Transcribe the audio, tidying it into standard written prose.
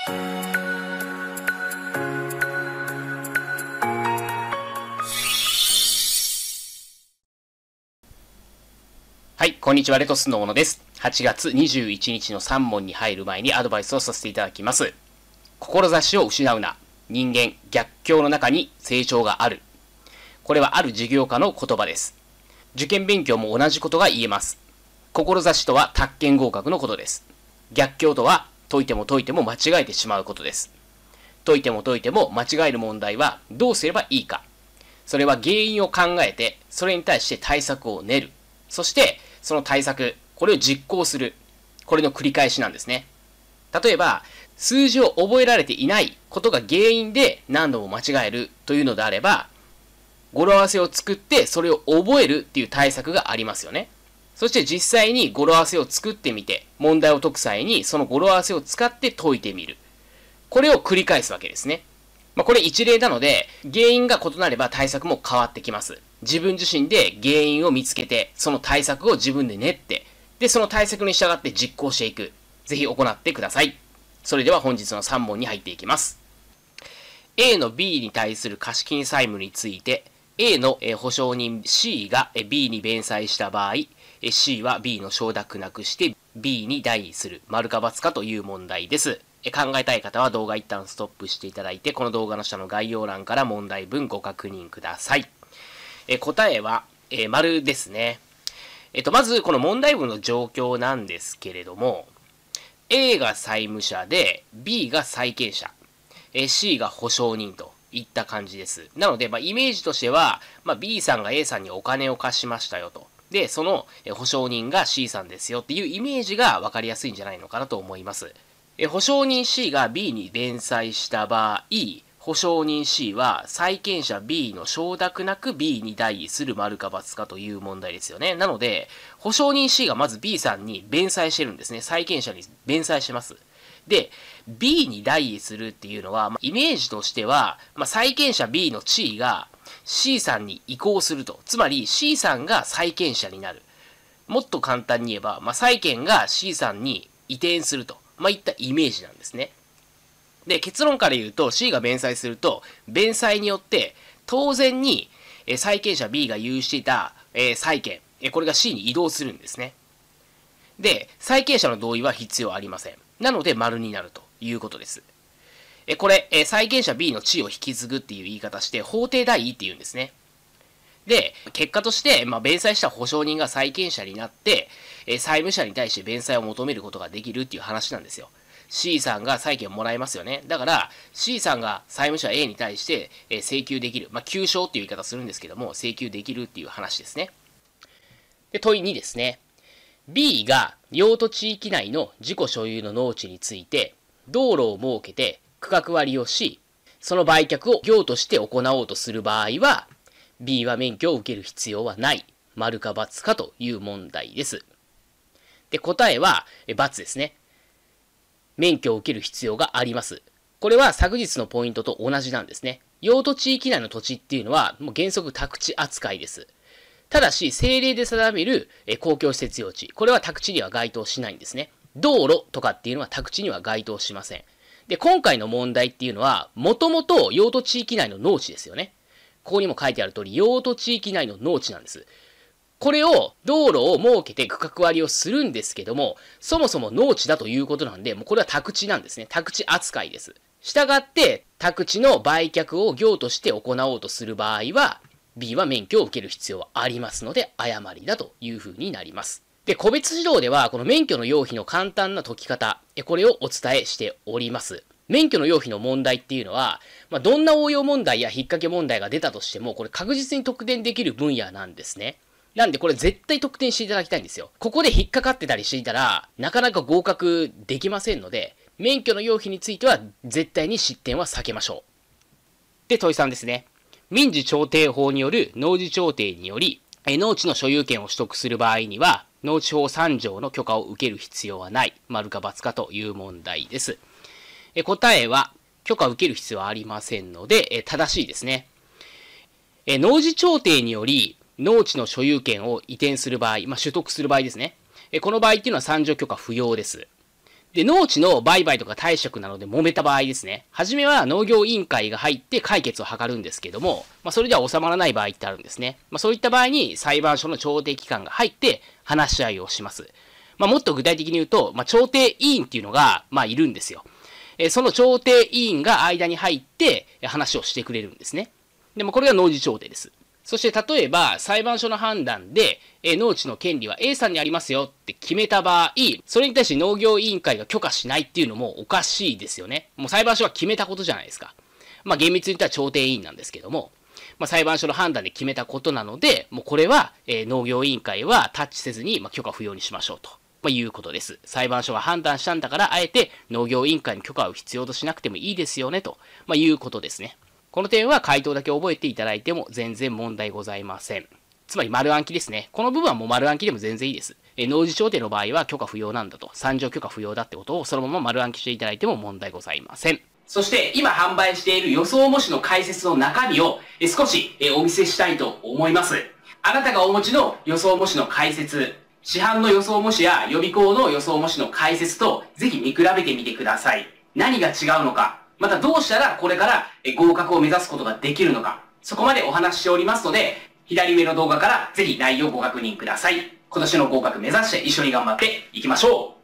はい、こんにちは、レトスの小野です。8月21日の3問に入る前にアドバイスをさせていただきます。志を失うな。人間、逆境の中に成長がある。これはある事業家の言葉です。受験勉強も同じことが言えます。志とは宅建合格のことです。逆境とは解いても解いても間違えてしまうことです。解いても解いても間違える問題はどうすればいいか。それは原因を考えて、それに対して対策を練る。そして、その対策、これを実行する。これの繰り返しなんですね。例えば、数字を覚えられていないことが原因で何度も間違えるというのであれば、語呂合わせを作ってそれを覚えるっていう対策がありますよね。そして実際に語呂合わせを作ってみて、問題を解く際にその語呂合わせを使って解いてみる。これを繰り返すわけですね。これ一例なので、原因が異なれば対策も変わってきます。自分自身で原因を見つけて、その対策を自分で練って、で、その対策に従って実行していく。ぜひ行ってください。それでは本日の3問に入っていきます。A の B に対する貸金債務について、A の保証人 C が B に弁済した場合、C は B の承諾なくして B に代位する。丸か×かという問題です。考えたい方は動画一旦ストップしていただいて、この動画の下の概要欄から問題文ご確認ください。答えは、丸ですね。まずこの問題文の状況なんですけれども、A が債務者で B が債権者、C が保証人といった感じです。なので、イメージとしては、B さんが A さんにお金を貸しましたよと。で、その保証人が C さんですよっていうイメージが分かりやすいんじゃないのかなと思います。保証人 C が B に弁済した場合、保証人 C は債権者 B の承諾なく B に代位する丸か×かという問題ですよね。なので、保証人 C がまず B さんに弁済してるんですね。債権者に弁済してます。で、B に代位するっていうのは、イメージとしては、債権者 B の地位が C さんに移行すると。つまり C さんが債権者になる。もっと簡単に言えば、債権が C さんに移転すると。いったイメージなんですね。で、結論から言うと C が弁済すると、弁済によって当然に債権者 B が有していた債権、これが C に移動するんですね。で、債権者の同意は必要ありません。なので、丸になるということです。これ、債権者 B の地位を引き継ぐっていう言い方して、法定代位っていうんですね。で、結果として、弁済した保証人が債権者になって、債務者に対して弁済を求めることができるっていう話なんですよ。C さんが債権をもらえますよね。だから、C さんが債務者 A に対して、請求できる。求償っていう言い方するんですけども、請求できるっていう話ですね。で、問い2ですね。B が用途地域内の自己所有の農地について、道路を設けて区画割りをし、その売却を業として行おうとする場合は、B は免許を受ける必要はない。丸か×かという問題です。で、答えは×ですね。免許を受ける必要があります。これは昨日のポイントと同じなんですね。用途地域内の土地っていうのはもう原則宅地扱いです。ただし、政令で定める公共施設用地。これは宅地には該当しないんですね。道路とかっていうのは宅地には該当しません。で、今回の問題っていうのは、もともと用途地域内の農地ですよね。ここにも書いてある通り、用途地域内の農地なんです。これを、道路を設けて区画割りをするんですけども、そもそも農地だということなんで、もうこれは宅地なんですね。宅地扱いです。したがって、宅地の売却を業として行おうとする場合は、B は免許を受ける必要はありますので、誤りだというふうになります。で、個別指導では、この免許の要否の簡単な解き方、これをお伝えしております。免許の要否の問題っていうのは、どんな応用問題や引っ掛け問題が出たとしても、これ確実に得点できる分野なんですね。なんでこれ絶対得点していただきたいんですよ。ここで引っかかってたりしていたら、なかなか合格できませんので、免許の要否については絶対に失点は避けましょう。で、問い3ですね。民事調停法による農事調停により、農地の所有権を取得する場合には、農地法3条の許可を受ける必要はない。丸か×かという問題です。答えは、許可を受ける必要はありませんので、正しいですね。農事調停により、農地の所有権を移転する場合、取得する場合ですね。この場合っていうのは3条許可不要です。 で、農地の売買とか貸借などで揉めた場合ですね。はじめは農業委員会が入って解決を図るんですけども、それでは収まらない場合ってあるんですね。そういった場合に裁判所の調停機関が入って話し合いをします。もっと具体的に言うと、調停委員っていうのが、いるんですよ。その調停委員が間に入って話をしてくれるんですね。でもこれが農事調停です。そして例えば裁判所の判断で農地の権利は A さんにありますよって決めた場合、それに対して農業委員会が許可しないっていうのもおかしいですよね。もう裁判所が決めたことじゃないですか。厳密に言ったら調停委員なんですけども、裁判所の判断で決めたことなので、もうこれは農業委員会はタッチせずに許可不要にしましょうということです。裁判所が判断したんだから、あえて農業委員会に許可を必要としなくてもいいですよねということですね。この点は回答だけ覚えていただいても全然問題ございません。つまり丸暗記ですね。この部分はもう丸暗記でも全然いいです。農事調停の場合は許可不要なんだと、参上許可不要だってことをそのまま丸暗記していただいても問題ございません。そして今販売している予想模試の解説の中身を少しお見せしたいと思います。あなたがお持ちの予想模試の解説、市販の予想模試や予備校の予想模試の解説とぜひ見比べてみてください。何が違うのか、またどうしたらこれから合格を目指すことができるのか、そこまでお話ししておりますので、左上の動画からぜひ内容をご確認ください。今年の合格目指して一緒に頑張っていきましょう。